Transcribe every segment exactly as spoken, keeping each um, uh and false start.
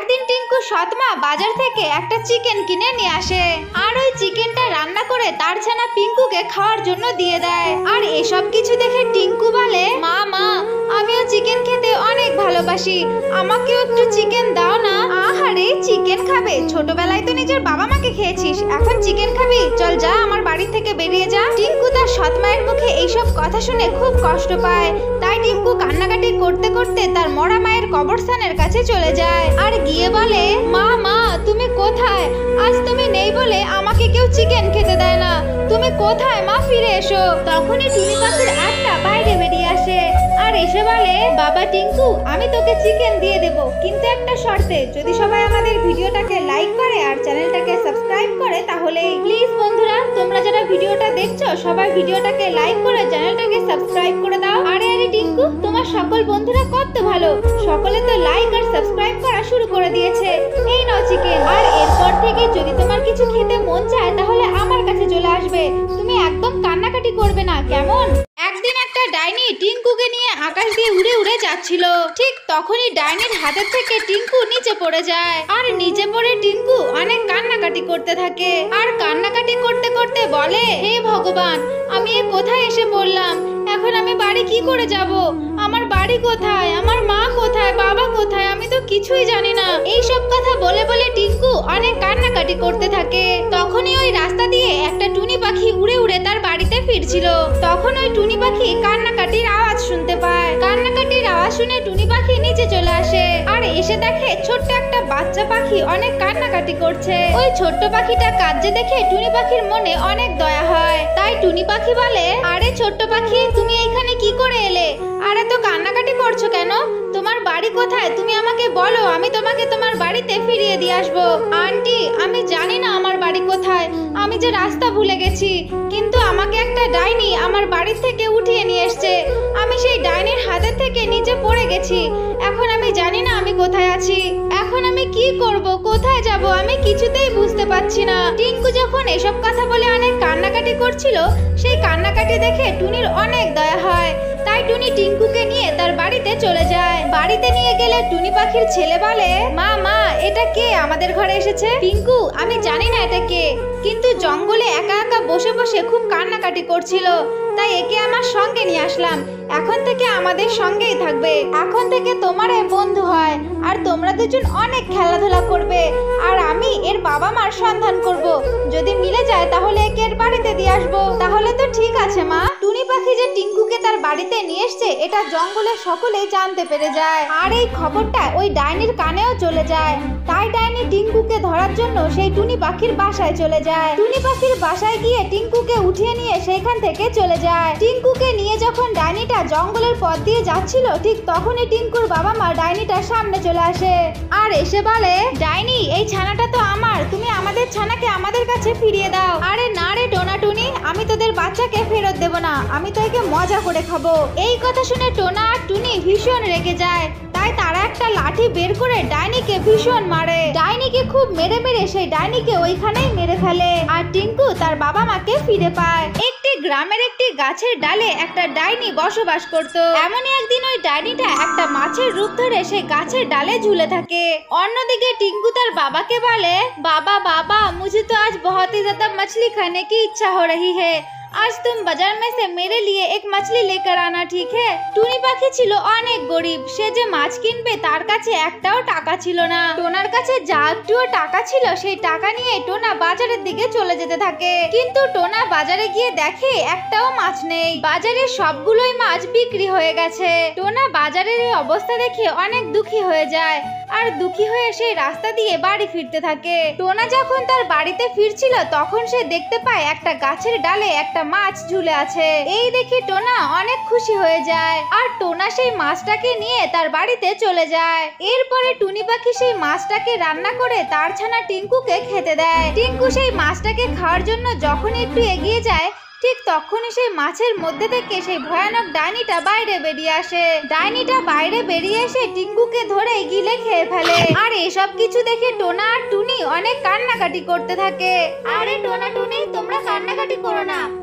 একদিন টিঙ্কু সৎমা বাজার থেকে একটা চিকেন কিনে নিয়ে আসে আর ওই চিকেনটা রান্না করে তার ছানা পিঙ্কুকে খাওয়ার জন্য দিয়ে দেয়। আর এসব কিছু দেখে টিঙ্কু বলে, মা মা আমিও চিকেন খেতে অনেক ভালোবাসি, আমাকেও একটু চিকেন দাও না। আহারে চিকেন খাবে? ছোটবেলায় তো নিজের বাবা মাকে খেয়েছিস, এখন চিকেন খাবি? চল যা, আমার বাড়ি থেকে বেরিয়ে যা। টিঙ্কু তার সৎ মায়ের মুখে এইসব কথা শুনে খুব কষ্ট পায়, তাই টিঙ্কু কান্নাকাটি করতে করতে তার মরা মায়ের কবরস্থানের কাছে চলে যায় আর গিয়ে বলে, মা মা তুমি কোথায়? আজ তুমি নেই বলে আমাকে কেউ চিকেন খেতে দেয় না, তুমি কোথায় মা? ফিরে এসো। তখনই টুনি পাখির আত্মা বাইরে বেরিয়ে আসে আর এসে বলে, বাবা টিঙ্কু আমি তোকে চিকেন দিয়ে দেব, কিন্তু একটা শর্তে, যদি সবাই আমাদের ভিডিওটাকে লাইক করে আর চ্যানেলটাকে সাবস্ক্রাইব করে তাহলে। প্লিজ বন্ধুরা তোমরা যারা ভিডিওটা দেখছো সবাই ভিডিওটাকে লাইক করে চ্যানেলটাকে সাবস্ক্রাইব করে দাও। আরে আরে টিঙ্কু তোমার সকল বন্ধুরা কত ভালো, সকলে তো লাইক আর সাবস্ক্রাইব করা শুরু করে দিয়েছে। এই নাও চিকেন, আর এরপর থেকে যদি তোমার কিছু খেতে মন চায় তাহলে আমার কাছে চলে আসবে, তুমি একদম কান্নাকাটি করবে না, কেমন? একদিন একটা ডাইনি টিঙ্কুকে নিয়ে আকাশ দিয়ে উড়ে উড়ে যাচ্ছিল, ঠিক তখনই ডাইনির হাতের থেকে টিঙ্কু নিচে পড়ে যায় আর নিচে পড়ে টিঙ্কু অনেক কান্নাকাটি করতে থাকে আর কান্নাকাটি করতে করতে বলে, হে ভগবান আমি এ কোথায় এসে পড়লাম, এখন আমি বাড়ি কি করে যাব? আমার বাড়ি কোথায়? আমার মা কোথায়? বাবা কোথায়? আমি তো কিছুই জানি না। এই সব কথা বলে বলে টিঙ্কু অনেক কান্নাকাটি করতে থাকে। তখনই ওই রাস্তা দিয়ে একটা টুনি পাখি উড়ে উড়ে তার বাড়িতে ফিরছিল। তখন ওই টুনি পাখি কান্নাকাটির আওয়াজ শুনতে পায়। কান্নাকাটির আওয়াজ শুনে টুনি পাখি নিচে চলে আসে আর এসে দেখে ছোট্ট একটা বাচ্চা পাখি অনেক কান্নাকাটি করছে। ওই ছোট্ট পাখিটা কাঁদছে দেখে টুনি পাখির মনে অনেক দয়া হয়, তাই টুনি পাখি বলে, আরে ছোট্ট পাখি তুমি এইখানে কি করে এলে? আর এত কান্নাকাটি করছো কেন? তোমার বাড়ি কোথায় তুমি আমাকে বলো, আমি তোমাকে তোমার বাড়িতে ফিরিয়ে দিয়ে আসবো। আন্টি আমি জানি না আমার বাড়ি কোথায়, আমি যে রাস্তা ভুলে গেছি, কিন্তু আমাকে একটা ডাইনি আমার বাড়ি থেকে উঠিয়ে নিয়ে এসছে, আমি সেই ডাইনির হাতের থেকে নিচে পড়ে গেছি, এখন আমি জানি না আমি কোথায় আছি, এখন আমি কি করব, কোথায় যাব, আমি কিছুতেই বুঝতে পারছি না। টিঙ্কু যখন এসব কথা বলে অনেক কান্নাকাটি করছিল, সেই কান্নাকাটি দেখে টুনির অনেক দয়া হয়, তাই টুনি টিঙ্কুকে নিয়ে তার বাড়িতে চলে যায়। বাড়িতে নিয়ে গেলে টুনি পাখির ছেলে বলে, মা মা এটা কে আমাদের ঘরে এসেছে? টিঙ্কু আমি জানি না এটা কে, কিন্তু জঙ্গলে একা একা বসে বসে খুব কান্নাকাটি করছিল, তাই একে আমার সঙ্গে নিয়ে আসলাম, এখন থেকে আমাদের সঙ্গেই থাকবে, এখন থেকে তোমার এ বন্ধু হয় আর তোমরা দুজন অনেক খেলাধুলা করবে আর আমি এর বাবা মার সন্ধান করব, যদি মিলে যায় তাহলে একে এর বাড়িতে দিয়ে আসবো। তাহলে তো ঠিক আছে মা। টুনি পাখি যে টিঙ্কুকে তার বাড়িতে নিয়ে এসছে এটা জঙ্গলের সকলেই জানতে পেরে যায় আর এই খবরটা ওই ডাইনির কানেও চলে যায়, তাই ডাইনি টিঙ্কুকে ধরার জন্য সেই টুনি পাখির বাসায় চলে যায়। টুনি পাখির বাসায় গিয়ে টিঙ্কুকে উঠিয়ে নিয়ে সেইখান থেকে চলে যায়। টিঙ্কুকে নিয়ে যখন ডাইনিটা জঙ্গলের পথ দিয়ে যাচ্ছিল, ঠিক তখনই টিঙ্কুর বাবা মা ডাইনিটার সামনে চলে আসে আর এসে বলে, ডাইনি এই ছানাটা তো আমার, তুমি আমাদের ছানাকে আমাদের কাছে ফিরিয়ে দাও। আরে না রে টোনা টুনি, আমি তোদের বাচ্চাকে ফেরত দেব না, আমি তো একে মজা করে খাবো। এই কথা শুনে টোনা আর টুনি ভীষণ রেগে যায়, তাই তারা একটা লাঠি বের করে ডাইনিকে ভীষণ মারে। ডাইনিকে খুব মেরে মেরে সেই ডাইনিকে ওইখানেই মেরে ফেলে আর টিঙ্কু তার বাবা মাকে ফিরে পায়। একটি গ্রামের একটি গাছের ডালে একটা ডাইনি বসবাস করত। এমনই একদিন ওই ডাইনিটা একটা মাছের রূপ ধরে সেই গাছের ডালে ঝুলে থাকে। অন্যদিকে টিঙ্কু তার বাবাকে বলে, বাবা বাবা मुझे तो आज बहुत ही ज्यादा मछली खाने की इच्छा हो रही है, आज तुम बाजार में से मेरे लिए एक मछली लेकर आना ठीक है। টুনি পাখি ছিল অনেক গরিব, সে যে মাছ কিনবে তার কাছে একটাও টাকা ছিল না। টোনার কাছে যা একটুও টাকা ছিল সেই টাকা নিয়ে টোনা বাজারের দিকে চলে যেতে থাকে, কিন্তু টোনা বাজারে গিয়ে দেখে একটাও মাছ নেই, বাজারে সবগুলোই মাছ বিক্রি হয়ে গেছে। টোনা বাজারের এই অবস্থা দেখে অনেক দুঃখী হয়ে যায় আর দুঃখী হয়ে সেই রাস্তা দিয়ে বাড়ি ফিরতে থাকে। টোনা যখন তার বাড়িতে ফিরছিল তখন সে দেখতে পায় একটা গাছের ডালে একটা মাছ ঝুলে আছে। এই দেখে টোনা অনেক খুশি হয়ে যায় আর টোনা সেই মাছটাকে নিয়ে তার বাড়িতে চলে যায়। এরপরে টুনি পাখি সেই মাছটাকে রান্না করে তার ছানা টিঙ্কুকে খেতে দেয়। টিঙ্কু সেই মাছটাকে খাওয়ার জন্য যখন একটু এগিয়ে যায়, ঠিক তখনই সেই মাছের মধ্যে থেকে সেই ভয়ানক ডাইনিটা বাইরে বেরিয়ে আসে। ডাইনিটা বাইরে বেরিয়ে এসে টিঙ্কুকে ধরে গিলে খেয়ে ফেলে আর এসব কিছু দেখে টোনা আর টুনি অনেক কান্নাকাটি করতে থাকে। আরে টোনা টুনি তোমরা কান্নাকাটি করো না,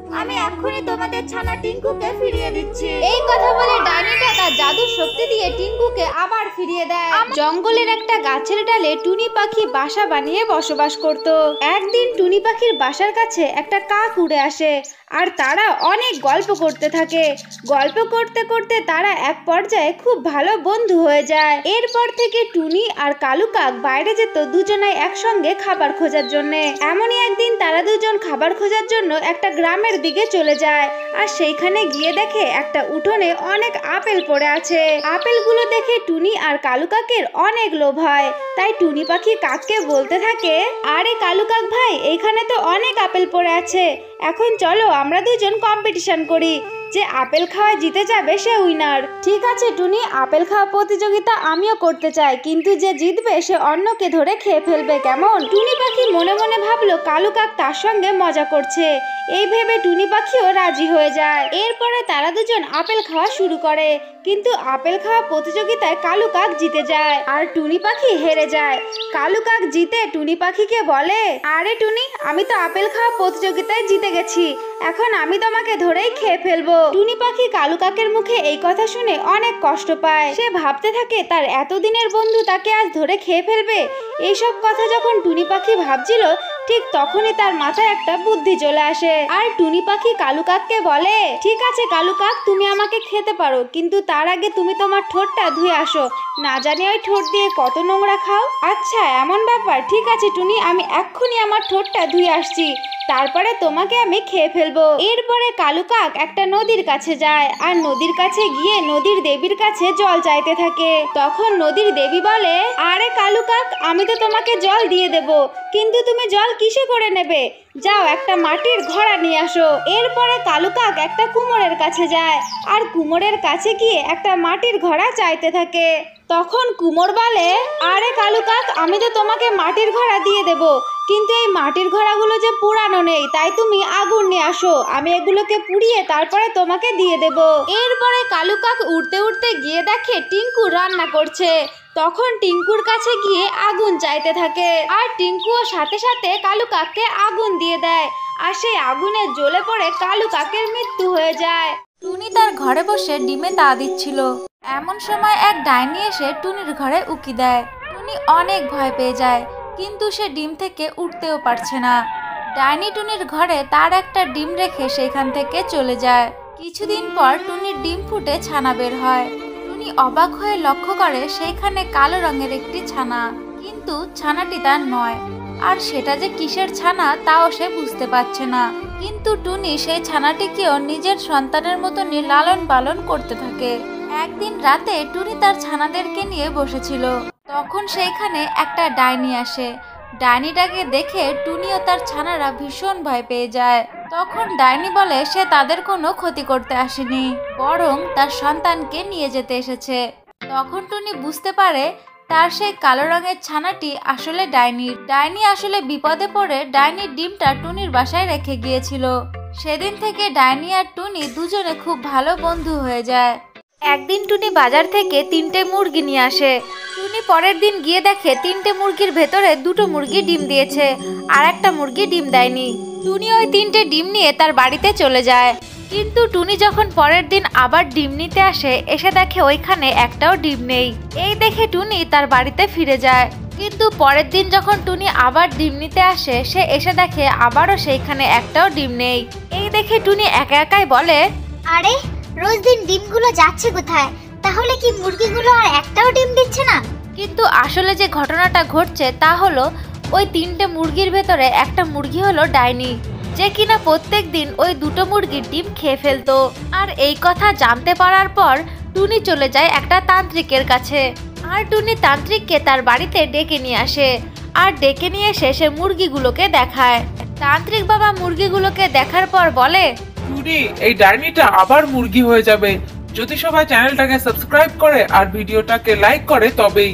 আমি এক্ষুনি তোমাদের ছানা টিঙ্কুকে ফিরিয়ে দিচ্ছি। এই কথা বলে ডাইনিটা তার জাদুর শক্তি দিয়ে টিঙ্কুকে আবার ফিরিয়ে দেয়। জঙ্গলের একটা গাছের ডালে টুনি পাখি বাসা বানিয়ে বসবাস করত। একদিন টুনি পাখির বাসার কাছে একটা কাক উড়ে আসে আর তারা অনেক গল্প করতে থাকে। গল্প করতে করতে তারা এক পর্যায়ে খুব ভালো বন্ধু হয়ে যায়। এরপর থেকে টুনি আর কালু কাক বাইরে যেত দুজনাই একসঙ্গে খাবার খোঁজার জন্য। এমনই একদিন তারা দুজন খাবার খোঁজার জন্য একটা গ্রামের দিকে চলে যায় আর সেইখানে গিয়ে দেখে একটা উঠোনে অনেক আপেল পড়ে আছে। আপেলগুলো দেখে টুনি আর কালু কাকের অনেক লোভ হয়। তাই টুনি পাখি কাককে বলতে থাকে, আরে কালু কাক ভাই, এইখানে তো অনেক আপেল পড়ে আছে, এখন চলো আমরা দুজন কম্পিটিশন করি, যে আপেল খাওয়া জিতে যাবে সে উইনার। ঠিক আছে টুনি, আপেল খাওয়া প্রতিযোগিতা আমিও করতে চাই, কিন্তু যে জিতবে সে অন্যকে ধরে খেয়ে ফেলবে, কেমন? টুনি পাখি মনে মনে ভাবলো কালু কাক তার সঙ্গে মজা করছে। এই ভেবে টুনি পাখিও রাজি হয়ে যায়। এরপরে তারা দুজন আপেল খাওয়া শুরু করে, কিন্তু আপেল খাওয়া প্রতিযোগিতায় কালু কাক জিতে যায় আর টুনি পাখি হেরে যায়। কালু কাক জিতে টুনি পাখিকে বলে, আরে টুনি, আমি তো আপেল খাওয়া প্রতিযোগিতায় জিতে গেছি, এখন আমি তোমাকে ধরেই খেয়ে ফেলবো। টুনি পাখি কালু কাকের মুখে এই কথা শুনে অনেক কষ্ট পায়। সে ভাবতে থাকে তার এতদিনের বন্ধু তাকে আজ ধরে খেয়ে ফেলবে। এইসব কথা যখন টুনি পাখি ভাবছিল, ঠিক তখনই তার মাথায় একটা বুদ্ধি চলে আসে আর টুনি পাখি কালু কাককে বলে, ঠিক আছে কালু কাক, তুমি আমাকে খেতে পারো, কিন্তু তার আগে তুমি তোমার ঠোঁটটা ধুয়ে আসো, না জানি ওই ঠোঁট দিয়ে কত নোংরা খাও। আচ্ছা এমন ব্যাপার, ঠিক আছে টুনি, আমি এক্ষুনি আমার ঠোঁটটা ধুয়ে আসছি, তারপরে তোমাকে আমি খেয়ে ফেলবো। এরপরে কালু কাক একটা নদীর কাছে যায় আর নদীর কাছে গিয়ে নদীর দেবীর কাছে জল চাইতে থাকে। তখন নদীর দেবী বলে, আরে কালু কাক, আমি তো তোমাকে জল দিয়ে দেব, কিন্তু তুমি জল কিসে করে নেবে? যাও একটা মাটির ঘড়া নিয়ে আসো। এরপরে কালু কাক একটা কুমোরের কাছে যায় আর কুমোরের কাছে গিয়ে একটা মাটির ঘড়া চাইতে থাকে। তখন কুমোর বলে, আরে কালু কাক, আমি তো তোমাকে মাটির ঘড়া দিয়ে দেব, কিন্তু এই মাটির ঘড়াগুলো যে পুরানো নেই, তাই তুমি আগুন নিয়ে আসো, আমি এগুলোকে পুড়িয়ে তারপরে তোমাকে দিয়ে দেব। এরপরে কালু কাক উড়তে উড়তে গিয়ে দেখে টিঙ্কু রান্না করছে। তখন টিঙ্কুর কাছে গিয়ে আগুন চাইতে থাকে আর টিঙ্কুও সাথে সাথে কালু কাককে আগুন দিয়ে দেয় আর সেই আগুনে জ্বলে পড়ে কালু কাকের মৃত্যু হয়ে যায়। টুনি তার ঘরে বসে ডিমে তা দিচ্ছিল। এমন সময় এক ডাইনি এসে টুনির ঘরে উকি দেয়। টুনি অনেক ভয় পেয়ে যায়, কিন্তু সে ডিম থেকে উঠতেও পারছে না। ডাইনি টুনির ঘরে তার একটা ডিম রেখে সেখান থেকে চলে যায়। কিছুদিন পর টুনির ডিম ফুটে ছানা বের হয়। টুনি অবাক হয়ে লক্ষ্য করে সেইখানে কালো রঙের একটি ছানা, কিন্তু ছানাটি তার নয়, আর সেটা যে কিসের ছানা তাও সে বুঝতে পারছে না। কিন্তু টুনি সেই ছানাটিকেও নিজের সন্তানের মতনই লালন পালন করতে থাকে। একদিন রাতে টুনি তার ছানাদেরকে নিয়ে বসেছিল, তখন সেইখানে একটা ডাইনি আসে। ডাইনিটাকে দেখে টুনি ও তার ছানারা ভীষণ ভয় পেয়ে যায়। তখন ডাইনি বলে সে তাদের কোনো ক্ষতি করতে আসেনি, বরং তার সন্তানকে নিয়ে যেতে এসেছে। তখন টুনি বুঝতে পারে তার সেই কালো রঙের ছানাটি আসলে ডাইনির। ডাইনি আসলে বিপদে পড়ে ডাইনির ডিমটা টুনির বাসায় রেখে গিয়েছিল। সেদিন থেকে ডাইনি আর টুনি দুজনে খুব ভালো বন্ধু হয়ে যায়। একদিন টুনি বাজার থেকে তিনটে মুরগি নিয়ে আসে। টুনি পরের দিন গিয়ে দেখে তিনটে মুরগির ভেতরে দুটো মুরগি ডিম দিয়েছে আর একটা মুরগি ডিম দেয়নি। টুনি ওই তিনটে ডিম নিয়ে তার বাড়িতে চলে যায়, কিন্তু টুনি যখন পরের দিন আবার ডিম নিতে আসে, এসে দেখে ওইখানে একটাও ডিম নেই। এই দেখে টুনি তার বাড়িতে ফিরে যায়, কিন্তু পরের দিন যখন টুনি আবার ডিম নিতে আসে, সে এসে দেখে আবারও সেইখানে একটাও ডিম নেই। এই দেখে টুনি একা একাই বলে, আরে রোজ দিন ডিমগুলো যাচ্ছে কোথায়? তাহলে কি মুরগিগুলো আর একটাও ডিম দিচ্ছে না? কিন্তু আসলে যে ঘটনাটা ঘটছে তা হলো ওই তিনটে মুরগির ভেতরে একটা মুরগি হলো ডাইনি, যে কিনা প্রত্যেক দিন ওই দুটো মুরগির ডিম খেয়ে ফেলতো। আর এই কথা জানতে পারার পর টুনি চলে যায় একটা তান্ত্রিকের কাছে, আর টুনি তান্ত্রিককে তার বাড়িতে ডেকে নিয়ে আসে আর ডেকে নিয়ে এসে সে মুরগিগুলোকে দেখায়। তান্ত্রিক বাবা মুরগিগুলোকে দেখার পর বলে, টুনি, এই ডাইনিটা আবার মুরগি হয়ে যাবে যদি সবাই চ্যানেলটাকে সাবস্ক্রাইব করে আর ভিডিওটাকে লাইক করে তবেই।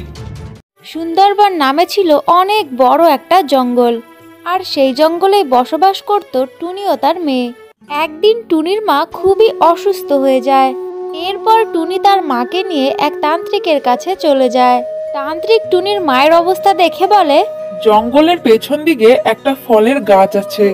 সুন্দরবন নামে ছিল অনেক বড় একটা জঙ্গল, আর সেই জঙ্গলেই বসবাস করত টুনি ও তার মেয়ে। একদিন টুনির মা খুবই অসুস্থ হয়ে যায়। এরপর টুনি তার মাকে নিয়ে এক তান্ত্রিকের কাছে চলে যায়। তান্ত্রিক টুনির মায়ের অবস্থা দেখে বলে, জঙ্গলের পেছন দিকে একটা ফলের গাছ আছে,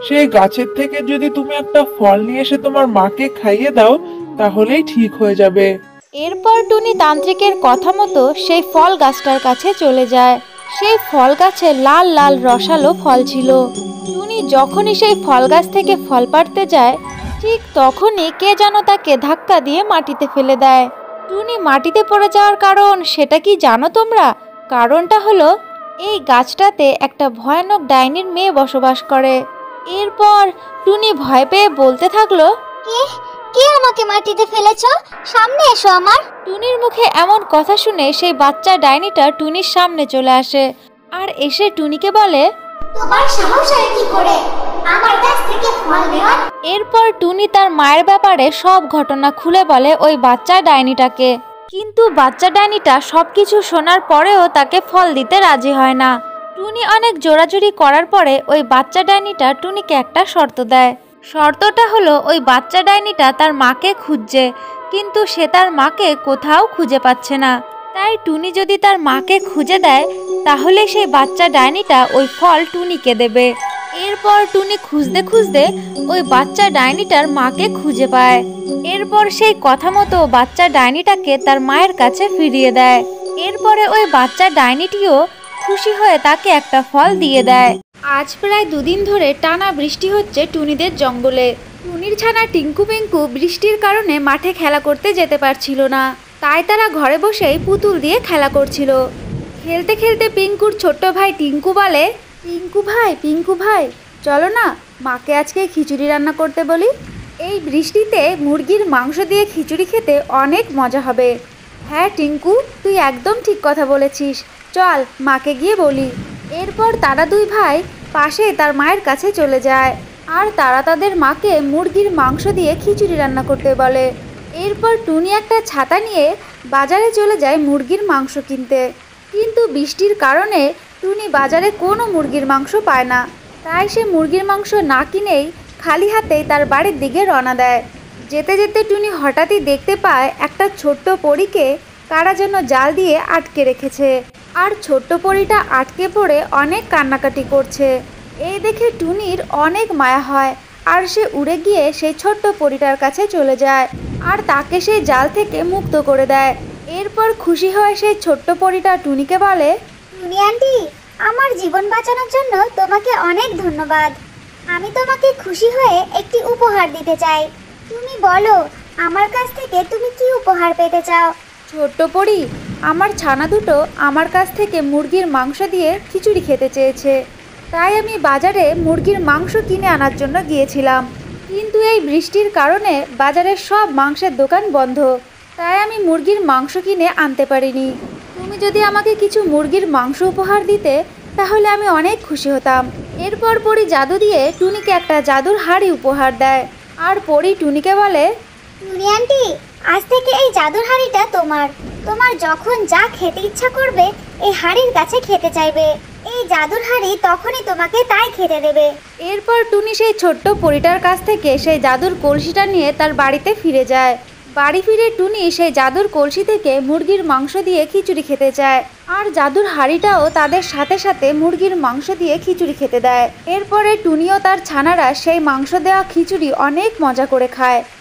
সেই গাছের থেকে যদি তুমি একটা ফল নিয়ে এসে তোমার মাকে খাইয়ে দাও তাহলেই ঠিক হয়ে যাবে। এরপর টুনি তান্ত্রিকের কথা মতো সেই ফল গাছটার কাছে চলে যায়। সেই ফল গাছে লাল লাল রসালো ফল ছিল। টুনি যখনই সেই ফল গাছ থেকে ফল পাড়তে যায় ঠিক তখনই কে যেন তাকে ধাক্কা দিয়ে মাটিতে ফেলে দেয়। টুনি মাটিতে পড়ে যাওয়ার কারণ সেটা কি জানো তোমরা? কারণটা হলো এই গাছটাতে একটা ভয়ানক ডাইনির মেয়ে বসবাস করে। এরপর টুনি ভয় পেয়ে বলতে থাকলো, কে কে আমাকে মাটিতে ফেলেছ? সামনে এসো আমার। টুনির মুখে এমন কথা শুনে সেই বাচ্চা ডাইনিটা টুনির সামনে চলে আসে আর এসে টুনিকে বলে, তোমার সাহস হয় কি করে আমার কাছ থেকে ফল নেওয়ার? এরপর টুনি তার মায়ের ব্যাপারে সব ঘটনা খুলে বলে ওই বাচ্চা ডাইনিটাকে। কিন্তু বাচ্চা ডাইনিটা সবকিছু শোনার পরেও তাকে ফল দিতে রাজি হয় না। টুনি অনেক জোরাজুরি করার পরে ওই বাচ্চা ডাইনিটা টুনিকে একটা শর্ত দেয়। শর্তটা হলো ওই বাচ্চা ডাইনিটা তার মাকে খুঁজছে, কিন্তু সে তার মাকে কোথাও খুঁজে পাচ্ছে না। তাই টুনি যদি তার মাকে খুঁজে দেয় তাহলে সেই বাচ্চা ডাইনিটা ওই ফল টুনিকে দেবে। এরপর টুনি খুঁজতে খুঁজতে ওই বাচ্চা ডাইনিটার মাকে খুঁজে পায়। এরপর সেই কথা মতো বাচ্চা ডাইনিটাকে তার মায়ের কাছে ফিরিয়ে দেয়। এরপরে ওই বাচ্চা ডাইনিটিও খুশি হয়ে তাকে একটা ফল দিয়ে দেয়। আজ প্রায় দুদিন ধরে টানা বৃষ্টি হচ্ছে টুনিদের জঙ্গলে। টুনির ছানা টিঙ্কু পিঙ্কু বৃষ্টির কারণে মাঠে খেলা করতে যেতে পারছিল না, তাই তারা ঘরে বসেই পুতুল দিয়ে খেলা করছিল। খেলতে খেলতে পিঙ্কুর ছোট্ট ভাই টিঙ্কু বলে, পিঙ্কু ভাই পিঙ্কু ভাই চলো না মাকে আজকে খিচুড়ি রান্না করতে বলি। এই বৃষ্টিতে মুরগির মাংস দিয়ে খিচুড়ি খেতে অনেক মজা হবে। হ্যাঁ টিঙ্কু, তুই একদম ঠিক কথা বলেছিস, চল মাকে গিয়ে বলি। এরপর তারা দুই ভাই পাশে তার মায়ের কাছে চলে যায় আর তারা তাদের মাকে মুরগির মাংস দিয়ে খিচুড়ি রান্না করতে বলে। এরপর টুনি একটা ছাতা নিয়ে বাজারে চলে যায় মুরগির মাংস কিনতে, কিন্তু বৃষ্টির কারণে টুনি বাজারে কোনো মুরগির মাংস পায় না। তাই সে মুরগির মাংস না কিনেই খালি হাতেই তার বাড়ির দিকে রওনা দেয়। যেতে যেতে টুনি হঠাৎই দেখতে পায় একটা ছোট্ট পরীকে কারা যেন জাল দিয়ে আটকে রেখেছে, আর ছোট্ট পরীটা আটকে পড়ে অনেক কান্নাকাটি করছে। এই দেখে টুনির অনেক মায়া হয় আর সে উড়ে গিয়ে সেই ছোট্ট পরীটার কাছে চলে যায় আর তাকে সেই জাল থেকে মুক্ত করে দেয়। এরপর খুশি হয়ে সেই ছোট্ট পরীটা টুনিকে বলে, টুনি আন্টি, আমার জীবন বাঁচানোর জন্য তোমাকে অনেক ধন্যবাদ। আমি তোমাকে খুশি হয়ে একটি উপহার দিতে চাই। তুমি বলো আমার কাছ থেকে তুমি কি উপহার পেতে চাও? ছোট্ট পরী, আমার ছানা দুটো আমার কাছ থেকে মুরগির মাংস দিয়ে খিচুড়ি খেতে চেয়েছে, তাই আমি বাজারে মুরগির মাংস কিনে আনার জন্য গিয়েছিলাম। কিন্তু এই বৃষ্টির কারণে বাজারের সব মাংসের দোকান বন্ধ, তাই আমি মুরগির মাংস কিনে আনতে পারিনি। তুমি যদি আমাকে কিছু মুরগির মাংস উপহার দিতে তাহলে আমি অনেক খুশি হতাম। এরপর পরী জাদু দিয়ে টুনিকে একটা জাদুর হাড়ি উপহার দেয় আর পরী টুনিকে বলে, টুনি আন্টি, আজ থেকে এই জাদুর হাঁড়িটা তোমার। তোমার যখন যা খেতে ইচ্ছা করবে এই হাঁড়ির কাছে খেতে চাইবে, এই জাদুর হাঁড়ি তখনই তোমাকে তাই খেতে দেবে। এরপর টুনি সেই ছোট্ট পরীটার কাছ থেকে সেই জাদুর কলসিটা নিয়ে তার বাড়িতে ফিরে যায়। বাড়ি ফিরে টুনি সেই জাদুর কলসি থেকে মুরগির মাংস দিয়ে খিচুড়ি খেতে চায় আর জাদুর হাঁড়িটাও তাদের সাথে সাথে মুরগির মাংস দিয়ে খিচুড়ি খেতে দেয়। এরপরে টুনি ও তার ছানারা সেই মাংস দেওয়া খিচুড়ি অনেক মজা করে খায়।